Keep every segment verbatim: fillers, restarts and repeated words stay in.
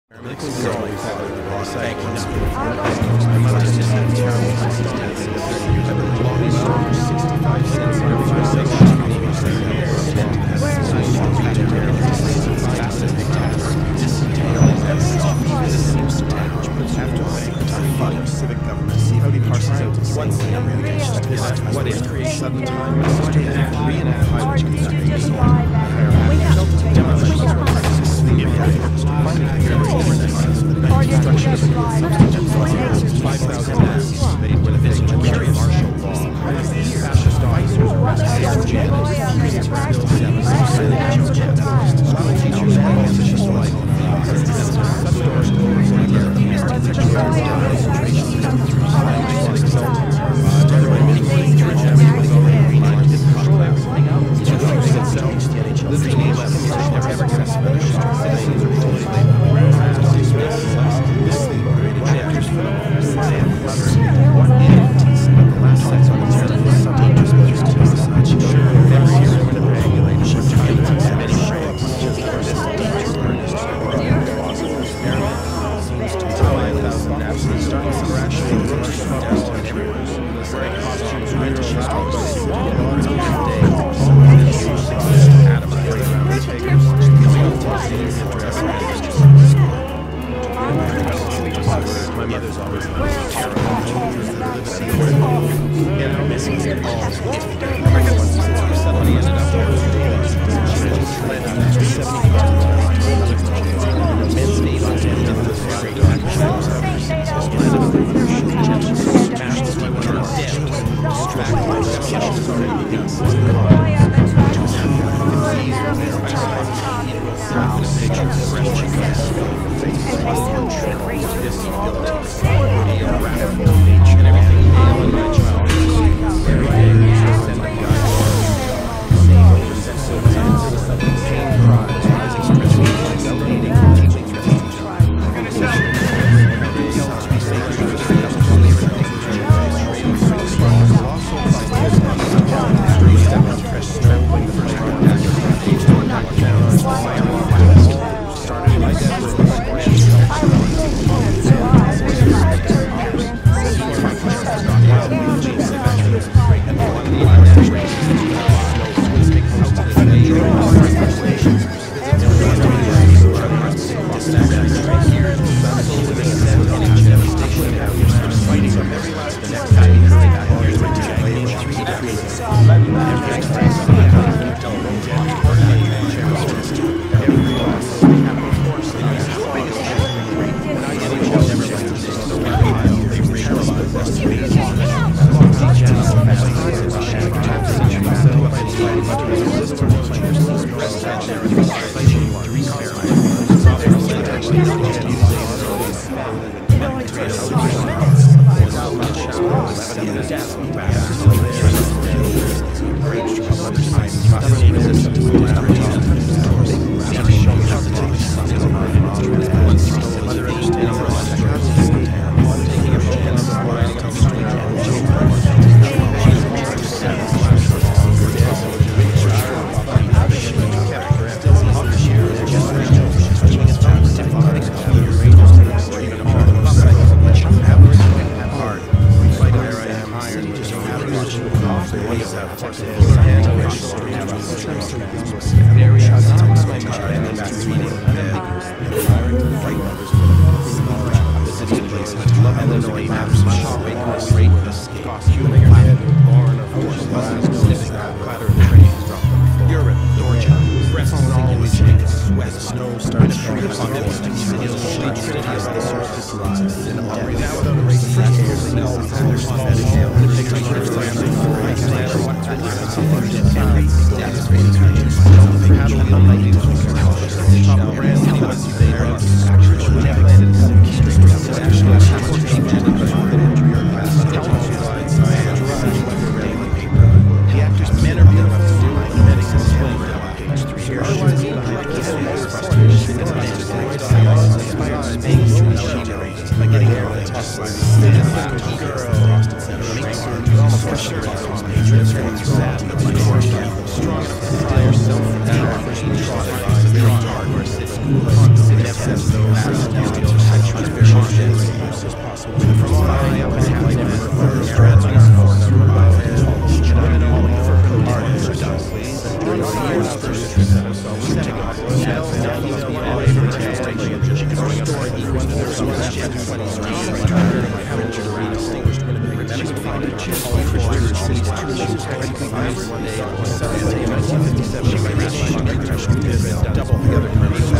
Civic government. See how he parses out one thing what is creation sudden time reenact highway construction. Five thousand maps made with a visible period martial law. Fascist officers arrested school teachers and ambitious life. My mother's always Strong, Double the other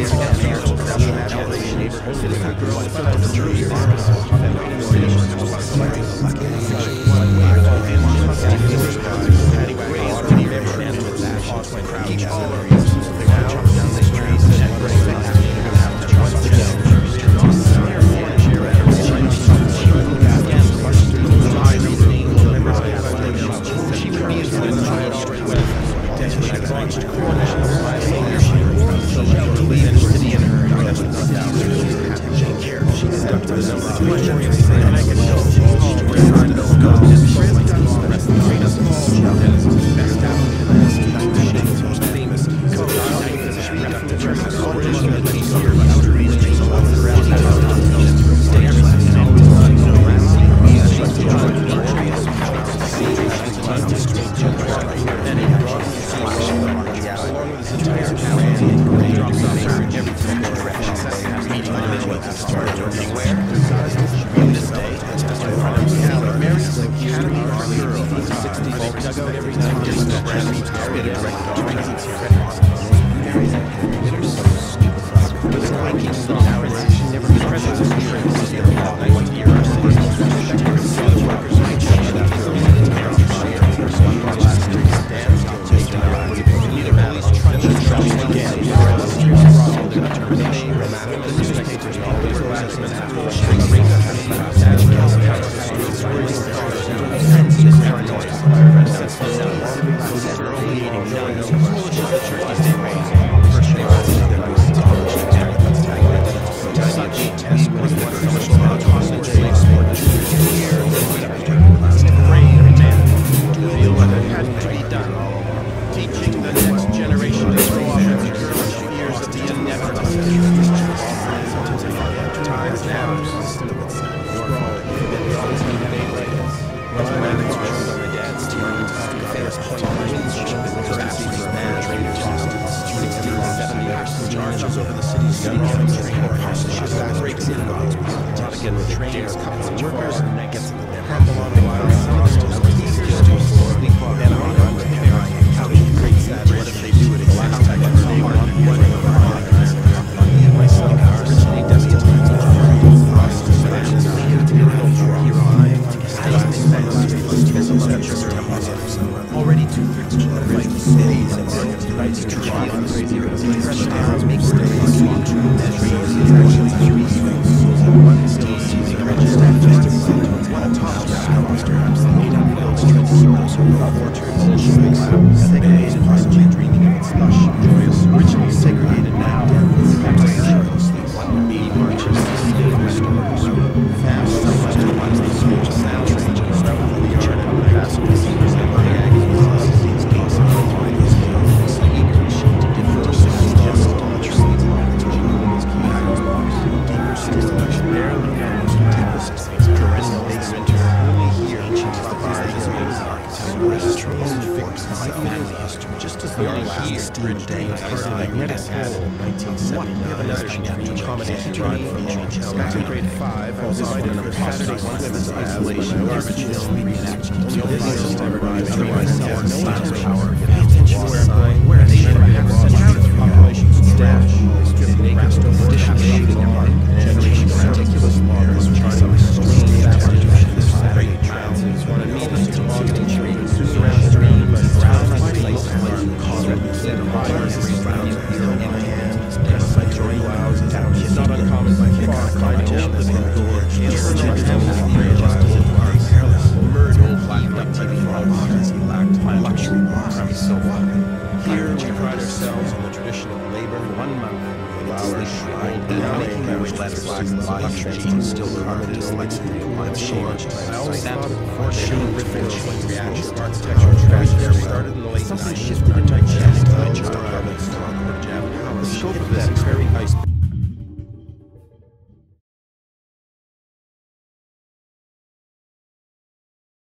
charges over the city's gun train breaks in again with trains, couples of workers, and that gets crumble on the wild and on and how do you create that? What if they do it exactly like they want? What if myself originally destined already two-thirds of the fight cities and cities rights to trial crazy pressure downs make states one still sees the one top segregated possibly dreaming of its lush joyous originally segregated now eighty marches fast somewhat to watch the speech of sound ranges the yard and the passengers just as the last bridge day was magnetic hole nineteen seventy-nine another to accommodate drive from Chelsea grade five was invited on a Saturday women's isolation garbage hill reenaction no system arrived otherwise no power where going where they should have the population's dash stripped naked addition shooting apart generation ridiculous laws charting the strange constitutions great trances wanted meetings to belong to tree around the stream but around the place it's not uncommon by far find a living door he heard the luxury so here we pride ourselves on the tradition of labor one month flowers shrine making marriage letters luxury still carved as like one short I always thought before shooting riffing reaction of architecture tragedy started in the late nineties shifted into the scope of that very ice